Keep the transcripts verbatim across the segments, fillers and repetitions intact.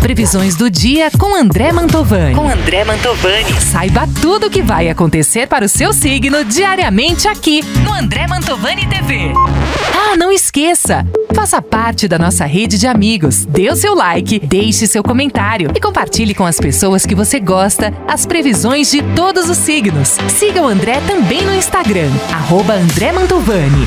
Previsões do dia com André Mantovani. Com André Mantovani. Saiba tudo o que vai acontecer para o seu signo diariamente aqui no André Mantovani T V. Ah, não esqueça! Faça parte da nossa rede de amigos, dê o seu like, deixe seu comentário e compartilhe com as pessoas que você gosta as previsões de todos os signos. Siga o André também no Instagram, arroba André Mantovani.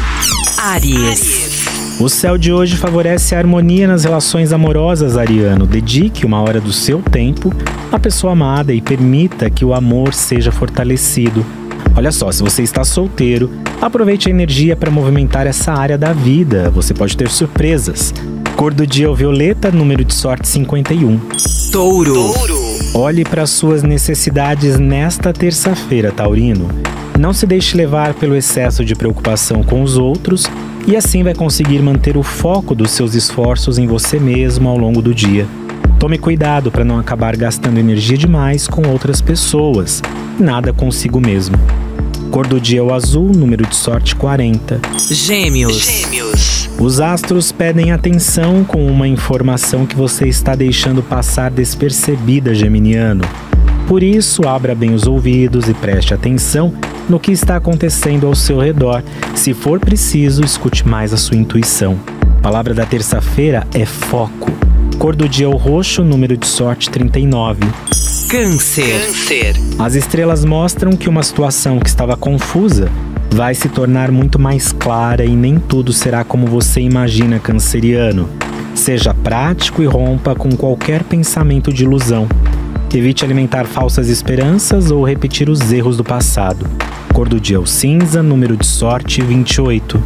Áries. O céu de hoje favorece a harmonia nas relações amorosas, ariano. Dedique uma hora do seu tempo à pessoa amada e permita que o amor seja fortalecido. Olha só, se você está solteiro, aproveite a energia para movimentar essa área da vida. Você pode ter surpresas. Cor do dia é o violeta, número de sorte cinquenta e um. Touro. Olhe para suas necessidades nesta terça-feira, taurino. Não se deixe levar pelo excesso de preocupação com os outros e assim vai conseguir manter o foco dos seus esforços em você mesmo ao longo do dia. Tome cuidado para não acabar gastando energia demais com outras pessoas, nada consigo mesmo. Cor do dia é o azul, número de sorte quarenta. Gêmeos. Gêmeos. Os astros pedem atenção com uma informação que você está deixando passar despercebida, geminiano. Por isso, abra bem os ouvidos e preste atenção no que está acontecendo ao seu redor. Se for preciso, escute mais a sua intuição. A palavra da terça-feira é foco. Cor do dia é o roxo, número de sorte trinta e nove. Câncer. Câncer. As estrelas mostram que uma situação que estava confusa vai se tornar muito mais clara e nem tudo será como você imagina, canceriano. Seja prático e rompa com qualquer pensamento de ilusão. Evite alimentar falsas esperanças ou repetir os erros do passado. Cor do dia é o cinza, número de sorte vinte e oito.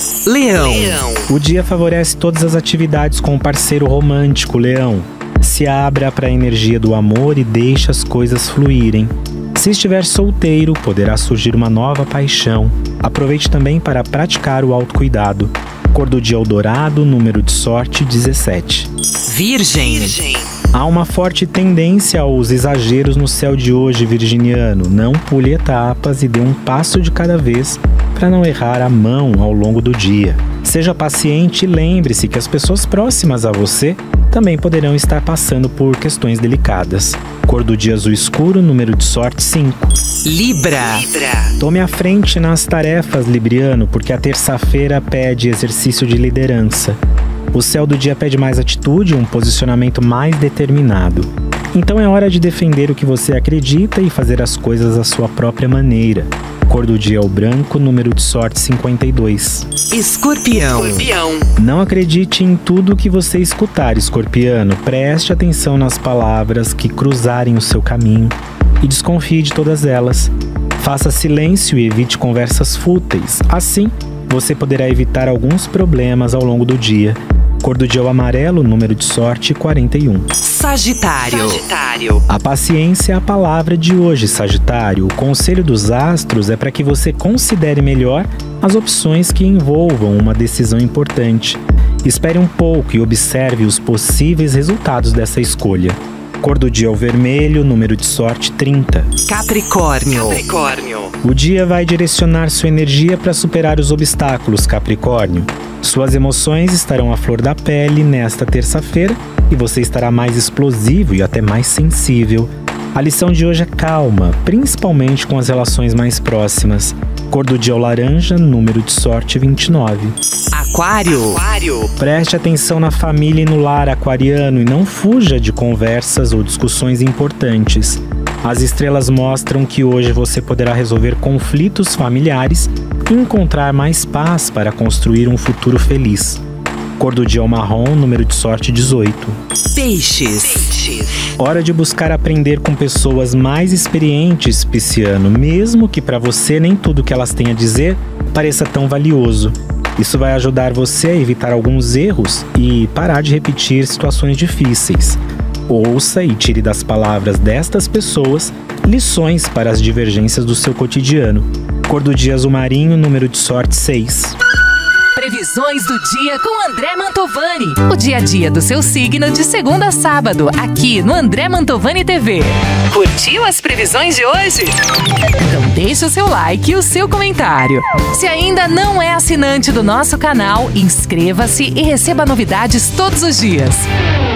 Leão. O dia favorece todas as atividades com o parceiro romântico, Leão. Se abra para a energia do amor e deixe as coisas fluírem. Se estiver solteiro, poderá surgir uma nova paixão. Aproveite também para praticar o autocuidado. Cor do dia é o dourado, número de sorte dezessete. Virgem. Há uma forte tendência aos exageros no céu de hoje, virginiano. Não pule etapas e dê um passo de cada vez para não errar a mão ao longo do dia. Seja paciente e lembre-se que as pessoas próximas a você também poderão estar passando por questões delicadas. Cor do dia azul escuro, número de sorte cinco. Libra. Tome a frente nas tarefas, libriano, porque a terça-feira pede exercício de liderança. O céu do dia pede mais atitude e um posicionamento mais determinado. Então é hora de defender o que você acredita e fazer as coisas à sua própria maneira. Cor do dia é o branco, número de sorte cinquenta e dois. Escorpião. Escorpião. Não acredite em tudo que você escutar, escorpiano. Preste atenção nas palavras que cruzarem o seu caminho e desconfie de todas elas. Faça silêncio e evite conversas fúteis. Assim, você poderá evitar alguns problemas ao longo do dia. Cor do dia é o amarelo, número de sorte quarenta e um. Sagitário. Sagitário. A paciência é a palavra de hoje, Sagitário. O conselho dos astros é para que você considere melhor as opções que envolvam uma decisão importante. Espere um pouco e observe os possíveis resultados dessa escolha. Cor do dia é o vermelho, número de sorte trinta. Capricórnio. Capricórnio. O dia vai direcionar sua energia para superar os obstáculos, Capricórnio. Suas emoções estarão à flor da pele nesta terça-feira e você estará mais explosivo e até mais sensível. A lição de hoje é calma, principalmente com as relações mais próximas. Cor do dia é o laranja, número de sorte vinte e nove. Aquário. Aquário. Preste atenção na família e no lar, aquariano, e não fuja de conversas ou discussões importantes. As estrelas mostram que hoje você poderá resolver conflitos familiares e encontrar mais paz para construir um futuro feliz. Cor do dia é o marrom, número de sorte dezoito. Peixes. Peixes. Hora de buscar aprender com pessoas mais experientes, pisciano, mesmo que para você nem tudo que elas têm a dizer pareça tão valioso. Isso vai ajudar você a evitar alguns erros e parar de repetir situações difíceis. Ouça e tire das palavras destas pessoas lições para as divergências do seu cotidiano. Cor do dia azul marinho, número de sorte seis. Previsões do dia com André Mantovani. O dia a dia do seu signo de segunda a sábado, aqui no André Mantovani T V. Curtiu as previsões de hoje? Então deixe o seu like e o seu comentário. Se ainda não é assinante do nosso canal, inscreva-se e receba novidades todos os dias.